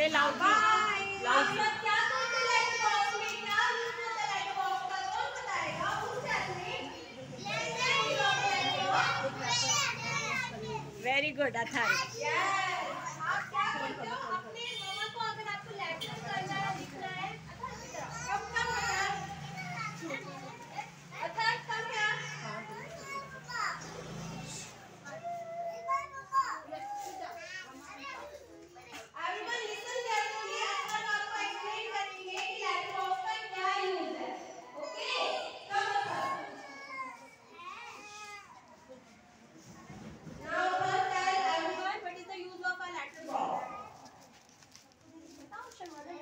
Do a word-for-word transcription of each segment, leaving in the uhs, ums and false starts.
से loudly loudly क्या करते लेटर बॉक्स में क्या यूज होता है लेटर बॉक्स का कौन बताएगा उस सेट में वेरी गुड अथर। यस आप क्या करते हो अपने मम्मा को अगर आपको लेटर करना है लिखना है कब कब अथर कब क्या Everyone listen carefully. अथर आपको एक्सप्लेन करेंगे कि लेटर बॉक्स का क्या यूज है। ओके कब Athar Now first tell everyone what is the use of a letter box. बताओ शर्मा।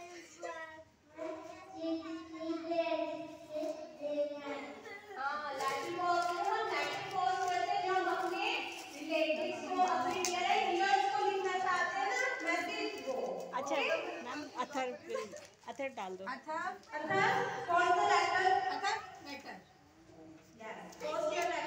हाँ लेटर बॉक्स में हम लेटर बॉक्स करते हैं जब हम अपने रिलेटिव्स को अपने नियर्स को लिखना चाहते हैं ना मैसेज को। अच्छा मैम अथर अथर डाल दो। अथर अथर कौन सा लेटर अथर लेटर यस कौन सा